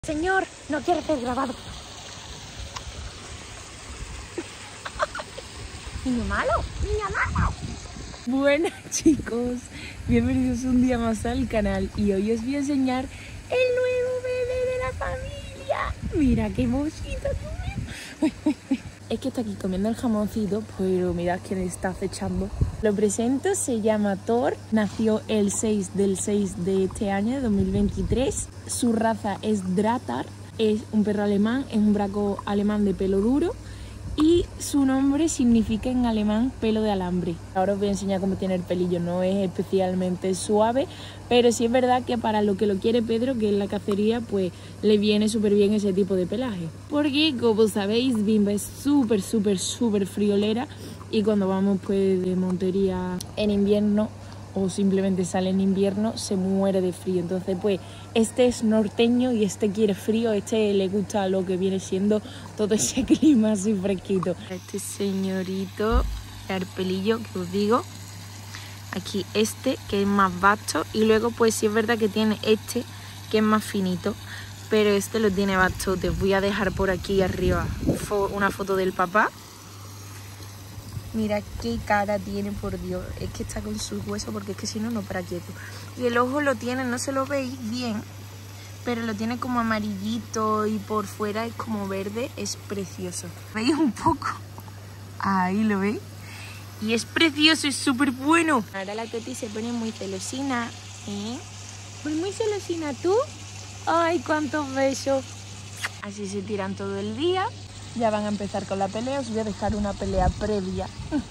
Señor, no quiere ser grabado. Niño malo, niña malo. Buenas chicos, bienvenidos un día más al canal y hoy os voy a enseñar el nuevo bebé de la familia. Mira qué mosquito, Dios mío. Es que está aquí comiendo el jamoncito, pero mirad quién está acechando. Lo presento, se llama Thor, nació el 6 del 6 de este año, de 2023. Su raza es Dratar, es un perro alemán, es un braco alemán de pelo duro. Y su nombre significa en alemán pelo de alambre. Ahora os voy a enseñar cómo tiene el pelillo, no es especialmente suave, pero sí es verdad que para lo que lo quiere Pedro, que es la cacería, pues le viene súper bien ese tipo de pelaje. Porque como sabéis, Bimba es súper friolera y cuando vamos pues de montería en invierno o simplemente sale en invierno, se muere de frío. Entonces pues este es norteño y este quiere frío, este le gusta lo que viene siendo todo ese clima así fresquito. Este señorito, el pelillo que os digo, aquí este que es más vasto y luego pues sí es verdad que tiene este que es más finito, pero este lo tiene bastote. Os voy a dejar por aquí arriba una foto del papá. Mira qué cara tiene, por Dios. Es que está con sus huesos porque es que si no, no para quieto. Y el ojo lo tiene, no se lo veis bien, pero lo tiene como amarillito y por fuera es como verde. Es precioso. ¿Veis un poco? Ahí lo veis. Y es precioso, es súper bueno. Ahora la Toti se pone muy celosina, ¿eh? Pues muy celosina tú. Ay, cuántos besos. Así se tiran todo el día. Ya van a empezar con la pelea, os voy a dejar una pelea previa.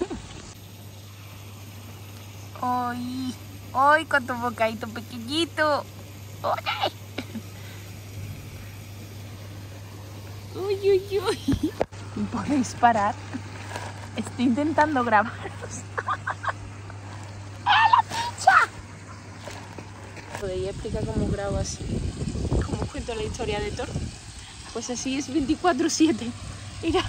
¡Ay! ¡Ay, con tu bocadito pequeñito! ¡Oye! ¡Uy, uy, uy! ¿Podéis parar? Estoy intentando grabaros. ¡La pizza! ¿Podéis explicar cómo grabo así? ¿Cómo cuento la historia de Thor? Pues así es 24/7. Mira.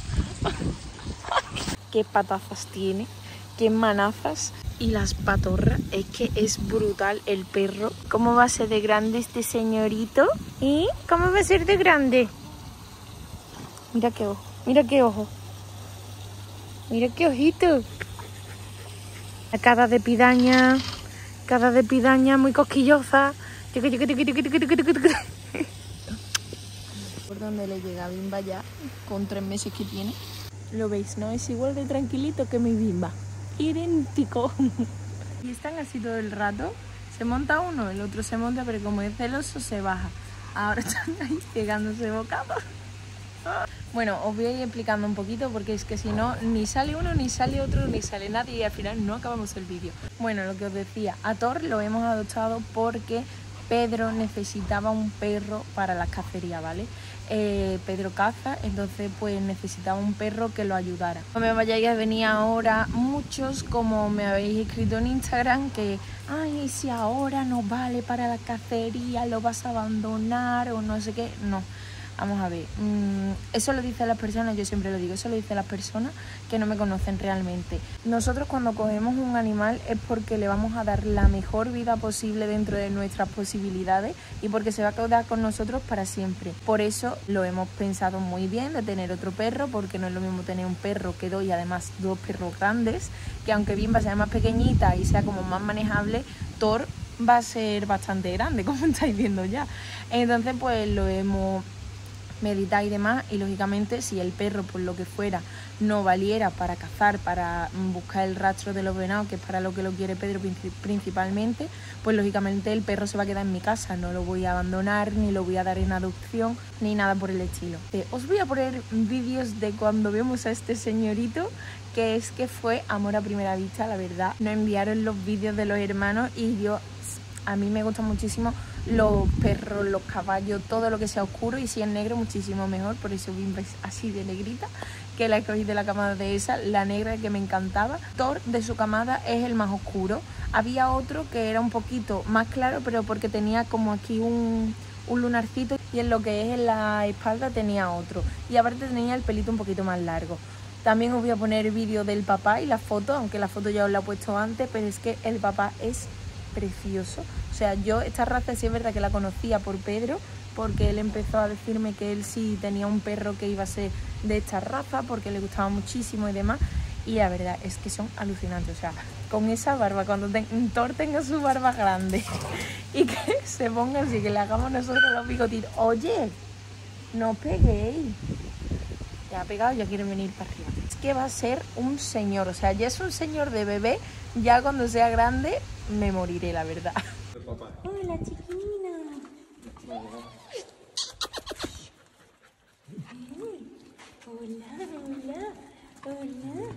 Qué patazas tiene, qué manazas. Y las patorras, es que es brutal el perro. ¿Cómo va a ser de grande este señorito? ¿Y cómo va a ser de grande? Mira qué ojo, mira qué ojo. Mira qué ojito. Cada de pidaña muy cosquillosa. Por donde le llega a Bimba ya, con 3 meses que tiene. Lo veis, ¿no? Es igual de tranquilito que mi Bimba. Idéntico. Y están así todo el rato. Se monta uno, el otro se monta, pero como es celoso se baja. Ahora están ahí pegándose bocados. Bueno, os voy a ir explicando un poquito porque es que si no, ni sale uno, ni sale otro, ni sale nadie y al final no acabamos el vídeo. Bueno, lo que os decía, a Thor lo hemos adoptado porque Pedro necesitaba un perro para las cacerías, ¿vale? Pedro caza, entonces pues necesitaba un perro que lo ayudara. No me vayáis a venir ahora muchos, como me habéis escrito en Instagram, que ay, si ahora no vale para la cacería, lo vas a abandonar o no sé qué. No, vamos a ver, eso lo dicen las personas, yo siempre lo digo, eso lo dicen las personas que no me conocen realmente. Nosotros cuando cogemos un animal es porque le vamos a dar la mejor vida posible dentro de nuestras posibilidades y porque se va a quedar con nosotros para siempre. Por eso lo hemos pensado muy bien de tener otro perro, porque no es lo mismo tener un perro que dos y además 2 perros grandes, que aunque Bimba sea más pequeñita y sea como más manejable, Thor va a ser bastante grande, como estáis viendo ya. Entonces pues lo hemos meditar y demás, y lógicamente si el perro por lo que fuera no valiera para cazar, para buscar el rastro de los venados, que es para lo que lo quiere Pedro principalmente, pues lógicamente el perro se va a quedar en mi casa, no lo voy a abandonar, ni lo voy a dar en adopción, ni nada por el estilo. Os voy a poner vídeos de cuando vemos a este señorito, que es que fue amor a primera vista, la verdad. Nos enviaron los vídeos de los hermanos y a mí me gusta muchísimo los perros, los caballos, todo lo que sea oscuro, y si es negro muchísimo mejor. Por eso Bimba es así de negrita, que la escogí de la camada de esa, la negra que me encantaba. Thor de su camada es el más oscuro. Había otro que era un poquito más claro, pero porque tenía como aquí un lunarcito, y en lo que es en la espalda tenía otro, y aparte tenía el pelito un poquito más largo. También os voy a poner el vídeo del papá y la foto, aunque la foto ya os la he puesto antes, pero es que el papá es precioso. O sea, yo esta raza sí es verdad que la conocía por Pedro, porque él empezó a decirme que él sí tenía un perro que iba a ser de esta raza porque le gustaba muchísimo y demás. Y la verdad es que son alucinantes, o sea, con esa barba, cuando Thor tenga su barba grande y que se ponga así, que le hagamos nosotros los bigotitos. Oye, no peguéis. Ya ha pegado, ya quieren venir para arriba. Es que va a ser un señor, o sea, ya es un señor de bebé, ya cuando sea grande me moriré, la verdad. Hola, chiquina. Hola.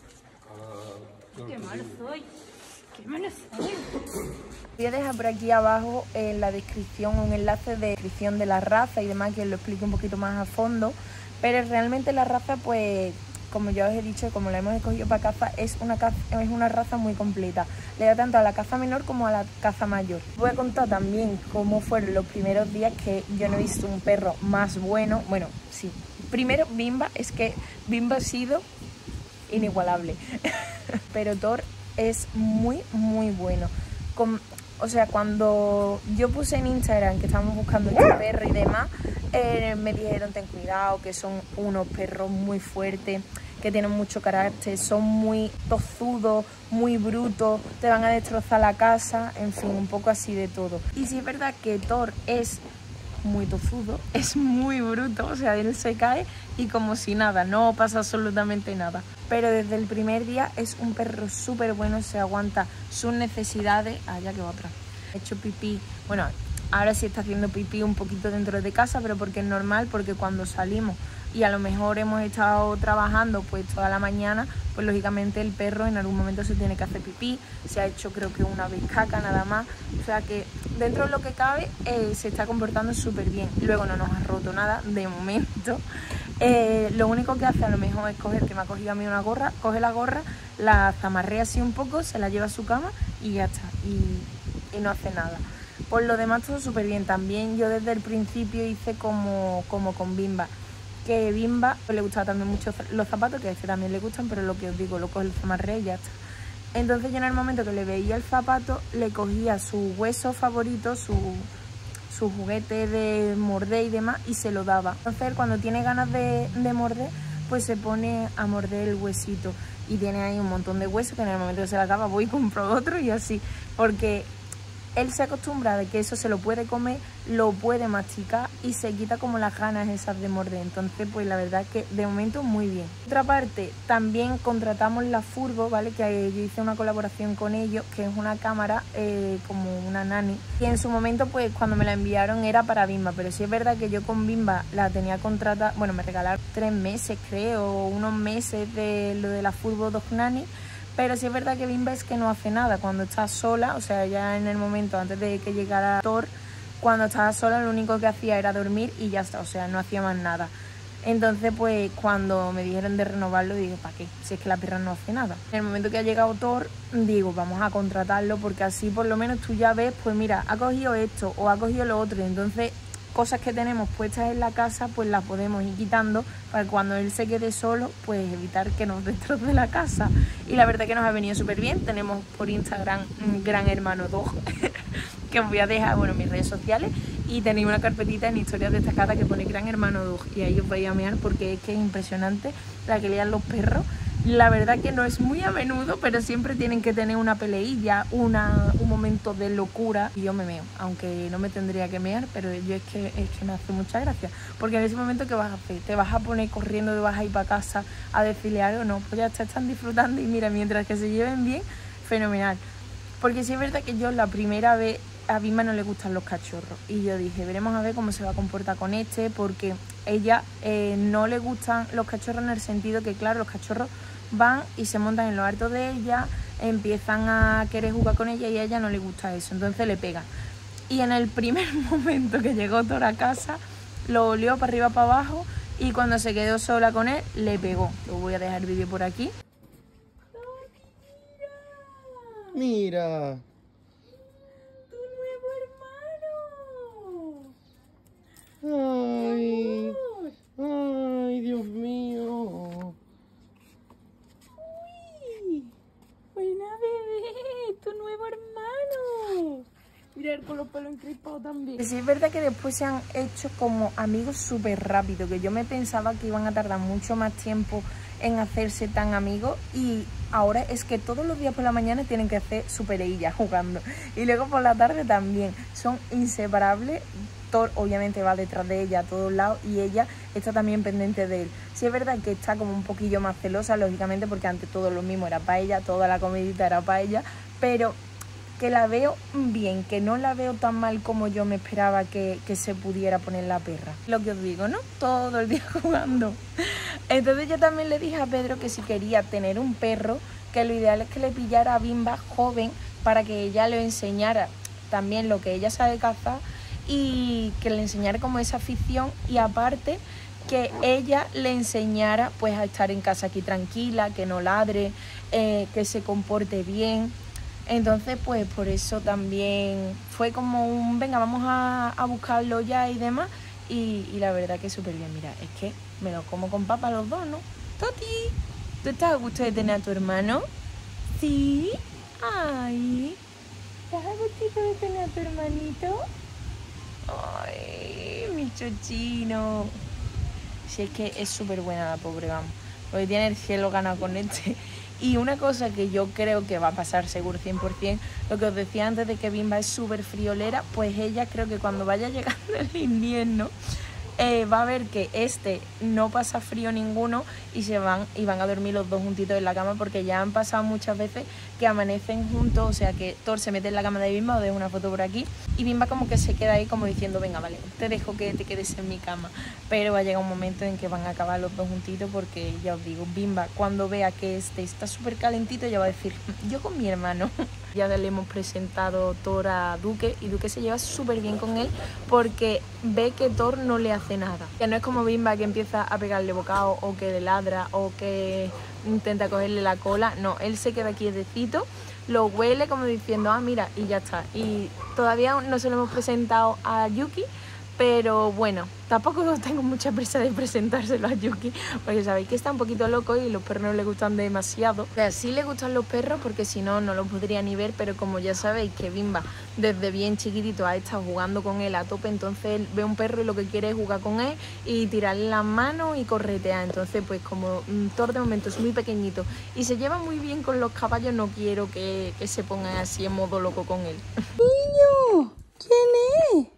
Qué malo soy. Qué malo soy. Voy a dejar por aquí abajo en la descripción un enlace de descripción de la raza y demás, que os lo explique un poquito más a fondo. Pero realmente la raza, pues, como ya os he dicho, como la hemos escogido para caza, es una raza muy completa. Le da tanto a la caza menor como a la caza mayor. Voy a contar también cómo fueron los primeros días, que yo no he visto un perro más bueno. Bueno, sí. Primero, Bimba, es que Bimba ha sido inigualable. Pero Thor es muy, muy bueno. O sea, cuando yo puse en Instagram que estábamos buscando este perro y demás, me dijeron ten cuidado, que son unos perros muy fuertes, que tienen mucho carácter, son muy tozudos, muy brutos, te van a destrozar la casa, en fin, un poco así de todo. Y sí es verdad que Thor es muy tozudo, es muy bruto, o sea, él se cae y como si nada, no pasa absolutamente nada. Pero desde el primer día es un perro súper bueno, se aguanta sus necesidades. Allá que va otra. He hecho pipí, bueno, ahora sí está haciendo pipí un poquito dentro de casa, pero porque es normal, porque cuando salimos y a lo mejor hemos estado trabajando pues toda la mañana, pues lógicamente el perro en algún momento se tiene que hacer pipí. Se ha hecho creo que una vez caca nada más, o sea que dentro de lo que cabe se está comportando súper bien. Luego no nos ha roto nada de momento. Lo único que hace a lo mejor es coger, que me ha cogido a mí una gorra, coge la gorra, la zamarrea así un poco, se la lleva a su cama y ya está, y no hace nada. Por lo demás todo súper bien. También yo desde el principio hice como con Bimba, que Bimba pues, le gustaba también mucho los zapatos, que a este también le gustan, pero lo que os digo, lo coge el zamarrea y ya está. Entonces yo en el momento que le veía el zapato, le cogía su hueso favorito, su juguete de morder y demás, y se lo daba. Entonces cuando tiene ganas de morder, pues se pone a morder el huesito, y tiene ahí un montón de huesos que en el momento que se le acaba voy y compro otro y así, porque él se acostumbra de que eso se lo puede comer, lo puede masticar y se quita como las ganas esas de morder. Entonces pues la verdad que de momento muy bien. Por otra parte, también contratamos la furgo, ¿vale? Que yo hice una colaboración con ellos, que es una cámara como una nani, y en su momento pues cuando me la enviaron era para Bimba, pero sí es verdad que yo con Bimba la tenía contratada, bueno, me regalaron 3 meses creo, o unos meses de lo de la furgo Dog Nanny. Pero sí es verdad que Bimba es que no hace nada cuando está sola, o sea, ya en el momento antes de que llegara Thor, cuando estaba sola lo único que hacía era dormir y ya está, o sea, no hacía más nada. Entonces, pues cuando me dijeron de renovarlo, digo, ¿para qué? Si es que la perra no hace nada. En el momento que ha llegado Thor, digo, vamos a contratarlo porque así por lo menos tú ya ves, pues mira, ha cogido esto o ha cogido lo otro, entonces cosas que tenemos puestas en la casa pues las podemos ir quitando para que cuando él se quede solo pues evitar que nos destroce la casa. Y la verdad que nos ha venido súper bien. Tenemos por Instagram un Gran Hermano Dog que os voy a dejar, bueno, en mis redes sociales, y tenéis una carpetita en historias destacadas que pone Gran Hermano Dog y ahí os vais a mear porque es que es impresionante la que lean los perros. La verdad que no es muy a menudo, pero siempre tienen que tener una peleilla, un momento de locura. Y yo me meo, aunque no me tendría que mear, pero yo es que me hace mucha gracia. Porque en ese momento, ¿qué vas a hacer? ¿Te vas a poner corriendo, te vas a ir para casa a desfilar o no? Pues ya están disfrutando y mira, mientras que se lleven bien, fenomenal. Porque sí es verdad que yo la primera vez a Bimba no le gustan los cachorros. Y yo dije, veremos a ver cómo se va a comportar con este, porque ella no le gustan los cachorros en el sentido que, claro, los cachorros van y se montan en lo alto de ella, empiezan a querer jugar con ella y a ella no le gusta eso, entonces le pega. Y en el primer momento que llegó Thor a casa, lo olió para arriba para abajo y cuando se quedó sola con él, le pegó. Os voy a dejar el vídeo por aquí. Mira. ¡Tu nuevo hermano! Ay. Ay, Dios mío. ¡Buena bebé! ¡Tu nuevo hermano! Mirad con los pelos encrispado también. Sí, es verdad que después se han hecho como amigos súper rápido, que yo me pensaba que iban a tardar mucho más tiempo en hacerse tan amigos, y ahora es que todos los días por la mañana tienen que hacer superillas jugando, y luego por la tarde también, son inseparables. Thor obviamente va detrás de ella a todos lados y ella está también pendiente de él. Sí es verdad que está como un poquillo más celosa, lógicamente, porque antes todo lo mismo era para ella, toda la comidita era para ella, pero que la veo bien, que no la veo tan mal como yo me esperaba que se pudiera poner la perra. Lo que os digo, ¿no? Todo el día jugando. Entonces yo también le dije a Pedro que si quería tener un perro, que lo ideal es que le pillara a Bimba joven para que ella le enseñara también lo que ella sabe cazar y que le enseñara como esa afición, y aparte que ella le enseñara pues a estar en casa aquí tranquila, que no ladre, que se comporte bien. Entonces pues por eso también fue como un venga, vamos a buscarlo ya y demás, y la verdad que súper bien. Mira, es que me lo como con papa los dos, ¿no? Toti, ¿tú estás a gusto de tener a tu hermano? ¿Sí? Ay, ¿estás a gustito de tener a tu hermanito? Ay, mi chochino. Si es que es súper buena la pobre, vamos, porque tiene el cielo ganado con este. Y una cosa que yo creo que va a pasar seguro 100%, lo que os decía antes de que Bimba es súper friolera, pues ella creo que cuando vaya llegando el invierno va a ver que no pasa frío ninguno y van a dormir los dos juntitos en la cama, porque ya han pasado muchas veces que amanecen juntos, o sea que Thor se mete en la cama de Bimba, os dejo una foto por aquí, y Bimba como que se queda ahí como diciendo venga, vale, te dejo que te quedes en mi cama, pero va a llegar un momento en que van a acabar los dos juntitos, porque ya os digo, Bimba cuando vea que está súper calentito ya va a decir yo con mi hermano. Ya le hemos presentado Thor a Duque y Duque se lleva súper bien con él porque ve que Thor no le hace nada. Que no es como Bimba que empieza a pegarle bocado o que le ladra o que intenta cogerle la cola. No, él se queda quietecito, lo huele como diciendo ah mira, y ya está. Y todavía no se lo hemos presentado a Yuki, pero bueno, tampoco tengo mucha prisa de presentárselo a Yuki, porque sabéis que está un poquito loco y los perros no le gustan demasiado. O sea, sí le gustan los perros porque si no, no los podría ni ver, pero como ya sabéis que Bimba desde bien chiquitito ha estado jugando con él a tope, entonces él ve un perro y lo que quiere es jugar con él y tirarle las manos y corretear. Entonces pues como Thor de momento es muy pequeñito y se lleva muy bien con los caballos, no quiero que se pongan así en modo loco con él. ¡Niño! ¿Quién es?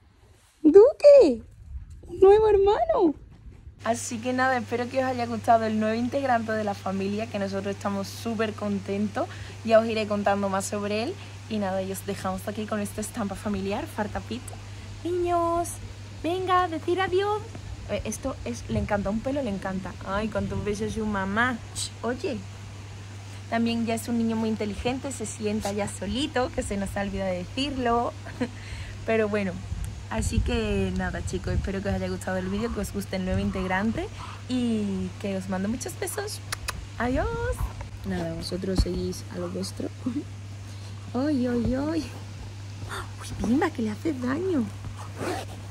¡Duque! ¡Un nuevo hermano! Así que nada, espero que os haya gustado el nuevo integrante de la familia, que nosotros estamos súper contentos. Ya os iré contando más sobre él. Y nada, y os dejamos aquí con esta estampa familiar, Fartapit. Niños, venga, decir adiós. Esto le encanta, un pelo le encanta. Ay, cuántos besos su mamá. Oye, también ya es un niño muy inteligente, se sienta ya solito, que se nos ha olvidado de decirlo. Pero bueno. Así que nada chicos, espero que os haya gustado el vídeo, que os guste el nuevo integrante y que os mando muchos besos. Adiós. Nada, vosotros seguís a lo vuestro. ¡Ay, ay, ay! ¡Uy, Bimba, que le haces daño!